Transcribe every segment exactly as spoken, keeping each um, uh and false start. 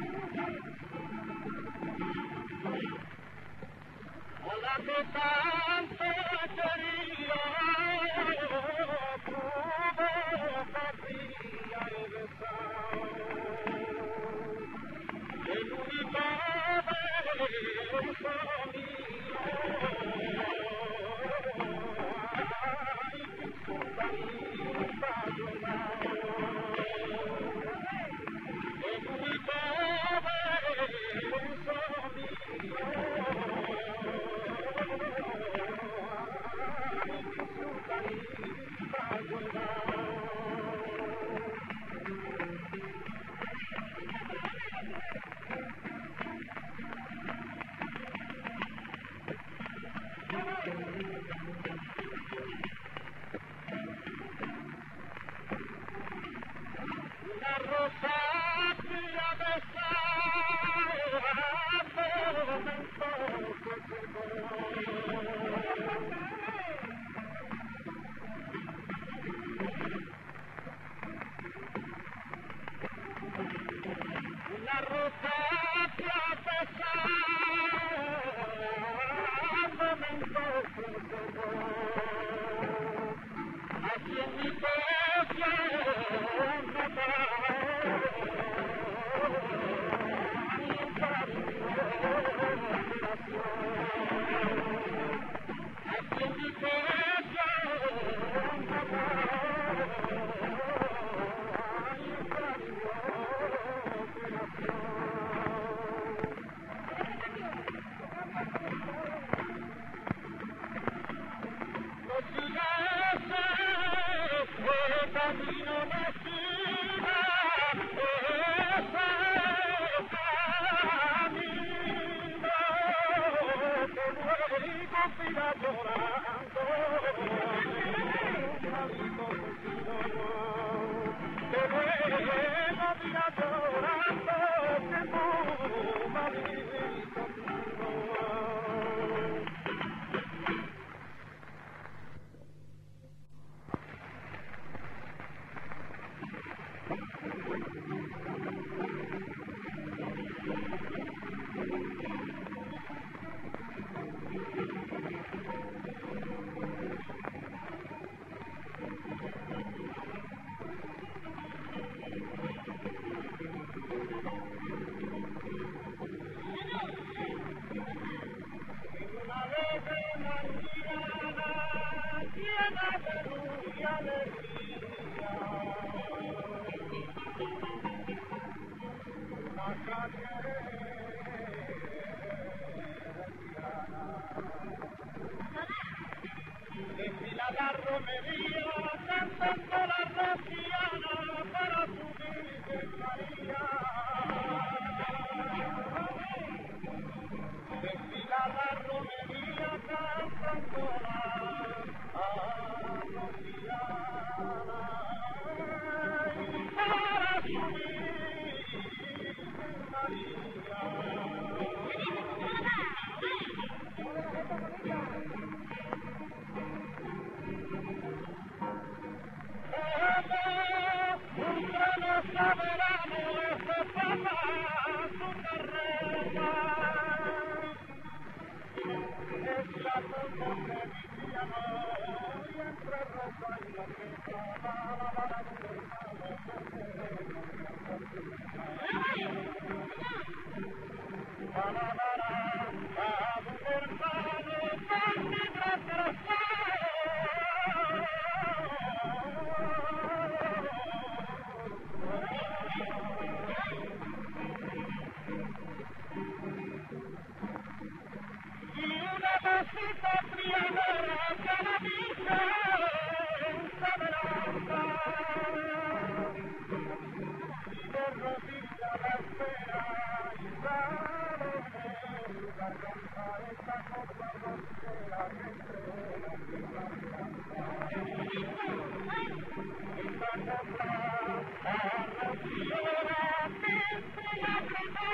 la que tanto quería, tu boca fría he besado, el único beso mío, ay, que sultanita llorado, el único beso mío. Una rosa tira besada, una rosa tira besada, aquí en mi pecho no Desfila la romería cantando la rociana para su Virgen María. Desfila la romería cantando la rociana para su Virgen María. Soberano se pasa su carrera, es la cosa que cristiano y entre rosa y la fiesta, la la la la la la la Cosita trianera que la Virgen se adelanta y de rodilla la espera y sale en su garganta esta copa rosera que entre las mismas canta. Esta copa arreciera que entre la canta.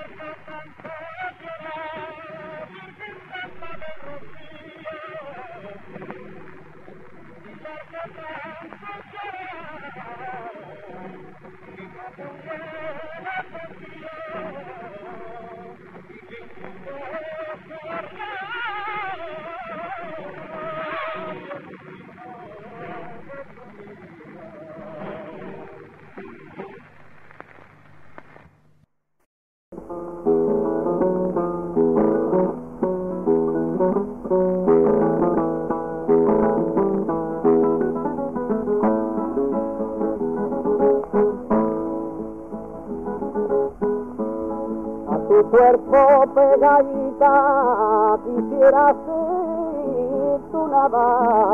Tu cuerpo pegadita quisiera ser tu nada.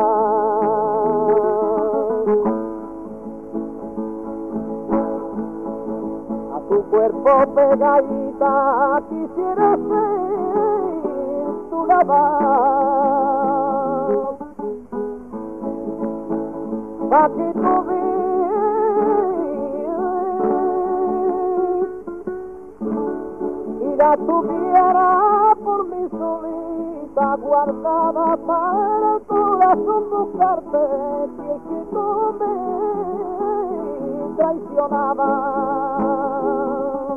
A tu cuerpo pegadita quisiera ser tu nada. Pa' que tú la tuviera por mi solita guardada para el corazón buscarte, si es que tú me traicionabas.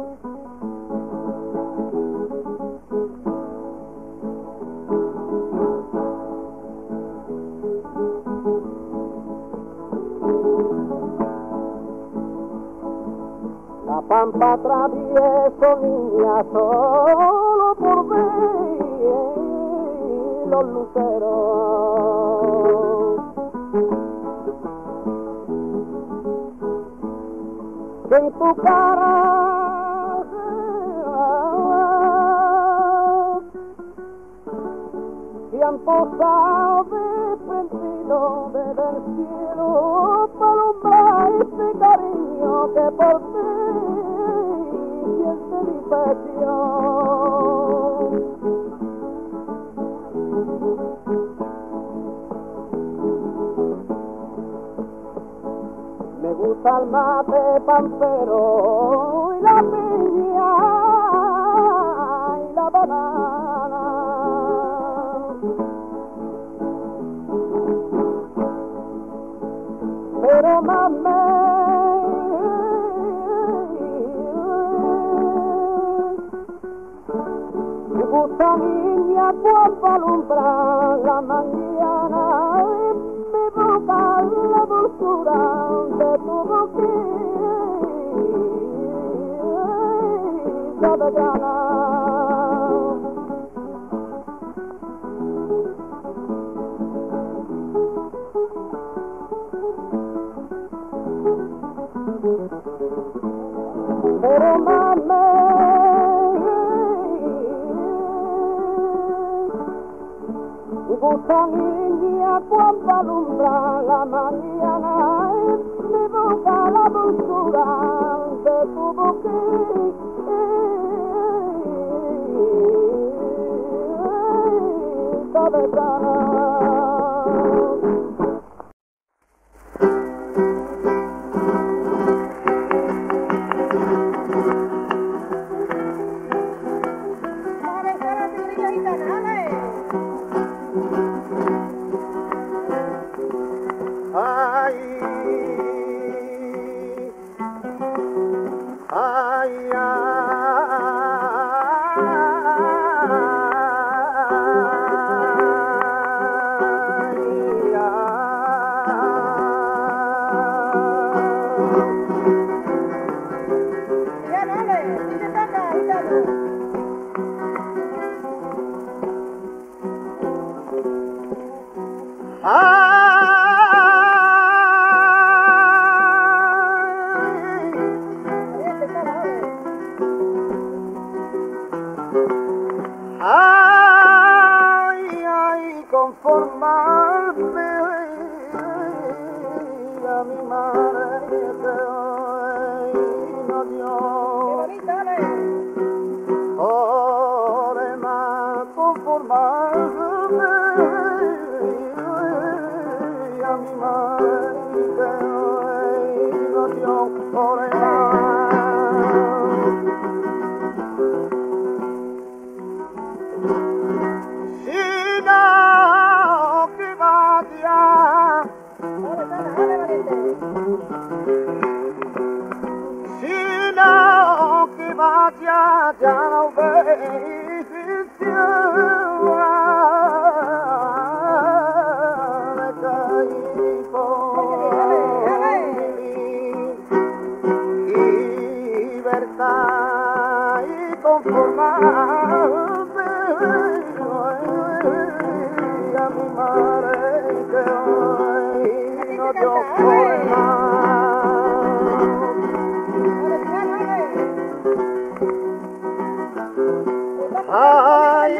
La pampa travieso, niña, solo por ver los luceros que en tu cara se han posado dependido desde el cielo para alumbrar este cariño que por ti siente mi pecho. Me gusta el mate pampero y la piña y la banana, pero más me Me gusta, niña, cuando alumbra la mañana y me boca la dulzura de tu boquilla de llana. Pero mame, me gusta, niña, cuando alumbra la mañana y me boca la dulzura de tu boquilla de llana. Conformarme a mi madre que hoy no dio. Por más conformarme a mi madre que hoy no dio. Por más ya no veis tierra de Caipo libertad y conformarme a mi madre que hoy no te ocupa. Ay,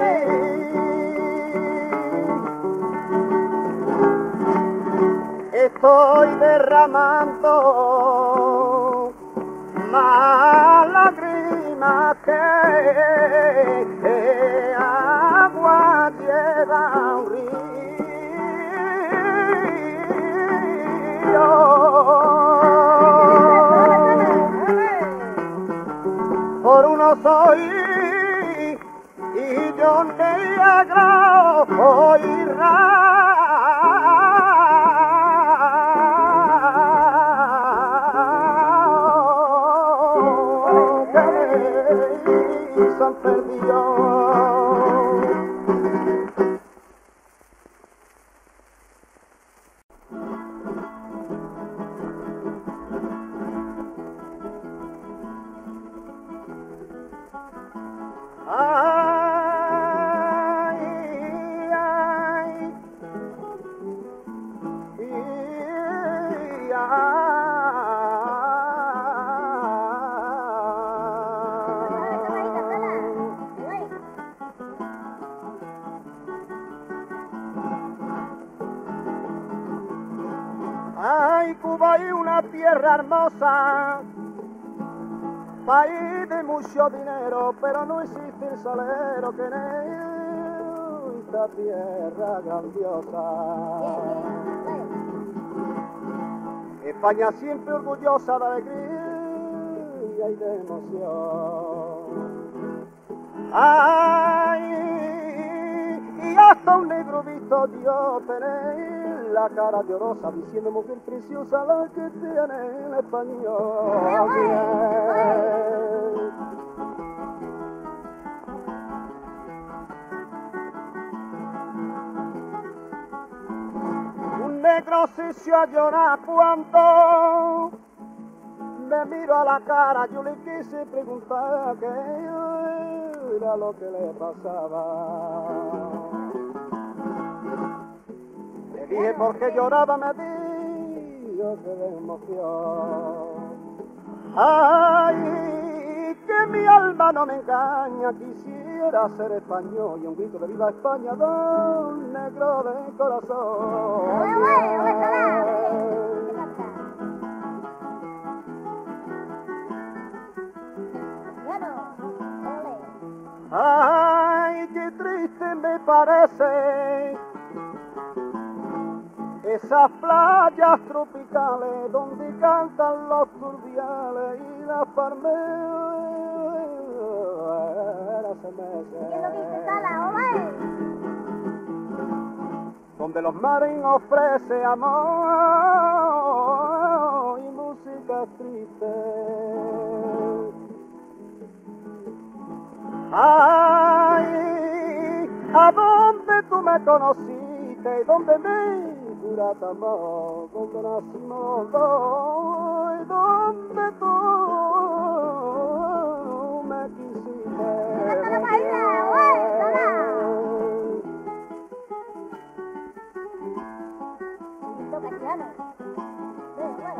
estoy derramando más lágrimas que, que agua lleva un río. Por uno soy y yo negro oirá que se han perdido. Ay, Cuba es una tierra hermosa, país de mucho dinero, pero no existe el salero que en esta tierra grandiosa. España siempre orgullosa de alegría y de emoción. Ay, y hasta un negro visto Dios tener la cara llorosa diciendo mujer preciosa la que tiene el español. Un negro se echó a llorar cuando me miro a la cara, yo le quise preguntar qué era lo que le pasaba. Le dije por qué lloraba, me dijo que de emoción. Ay, que mi alma no me engaña, quisiera ser español y un grito de viva España, don negro de corazón. Ay, qué triste me parece esas playas tropicales donde cantan los turbiales y las palmeras se mecen. ¿Qué es lo que dice Sala, hombre? Donde los mares ofrecen amor y música triste. Ay, ¿a dónde tú me conociste? ¿Dónde me juraste amor? ¿Dónde nacimos dos? ¿Dónde tú me quisiste? ¡Hasta la paella, güey! ¡Sala! Toca el piano. Sí, güey.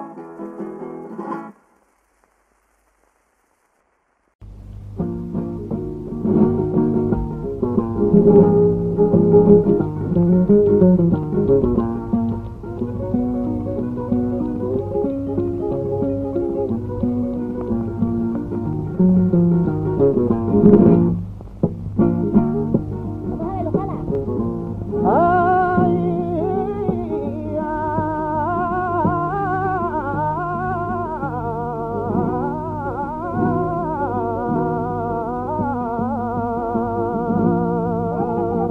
Ay,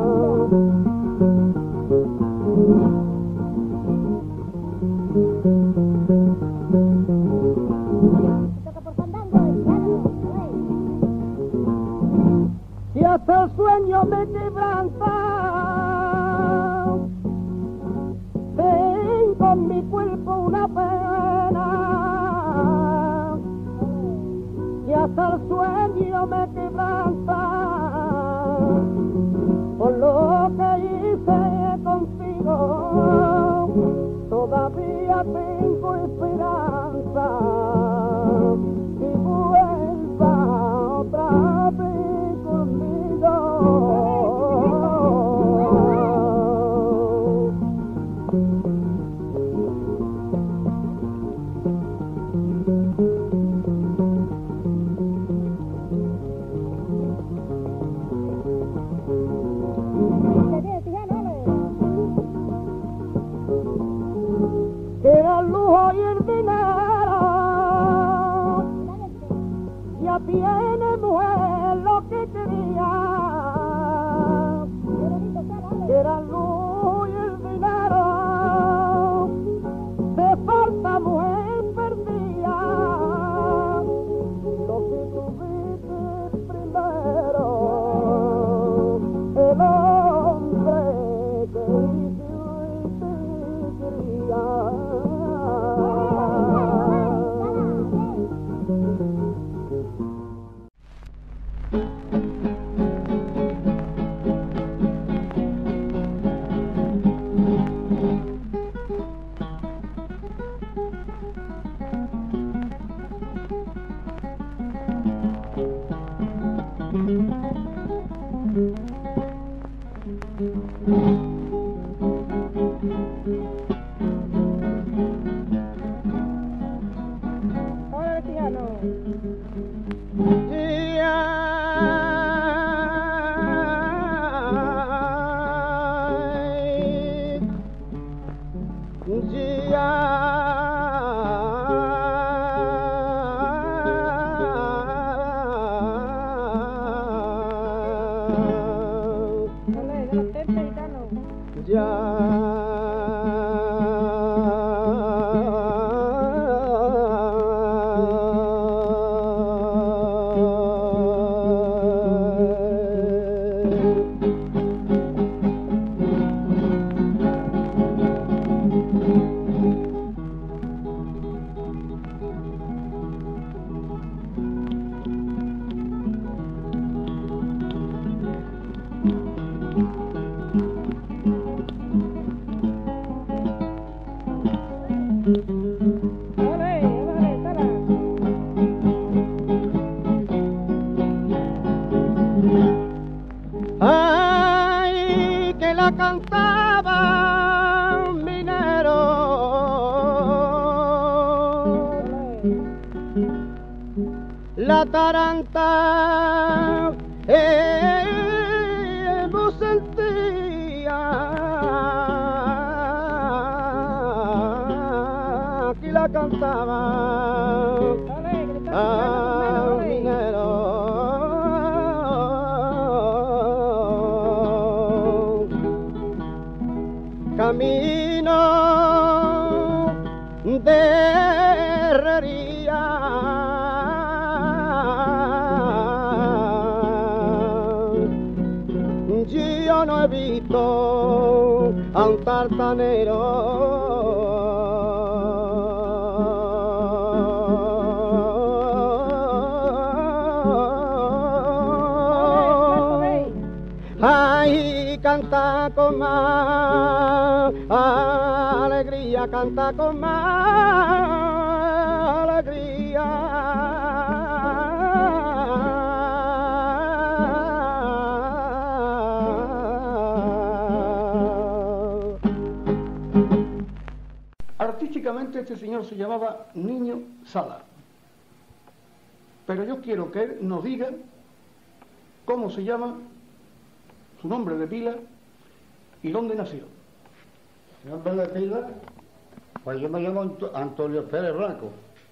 me quebranta. Tengo en mi cuerpo una pena y hasta el sueño me quebranta por lo que hice contigo. Todavía tengo esperanza que vuelva otra vez conmigo. Que era el lujo y el dinero, ya tiene mujer lo que quería. Que era el lujo y el dinero, te falta mujer perdida. Lo que tuviste primero, el hombre que hizo y te quería. Ahora piano. Ay, que la cantaba un minero, la taranta eh, no sentía que la cantaba a un minero. Camino de herrería, yo no he visto a un tartanero. Ay, canta con más alegría, canta con más alegría. Artísticamente este señor se llamaba Niño Sala, pero yo quiero que él nos diga cómo se llama, su nombre de pila y dónde nació. Mi nombre de pila, pues yo me llamo Ant- Antonio Pérez Blanco.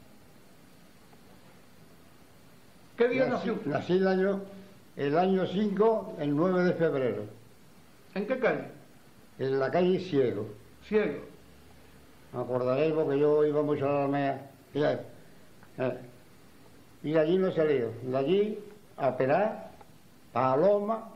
¿Qué día Nací, nació? nací el año, el año cinco, el nueve de febrero, ¿En qué calle? en la calle Ciego. Ciego. Me acordaréis porque yo iba mucho a la Alameda. Y, eh, y de allí no he salido. De allí a Perá, Paloma,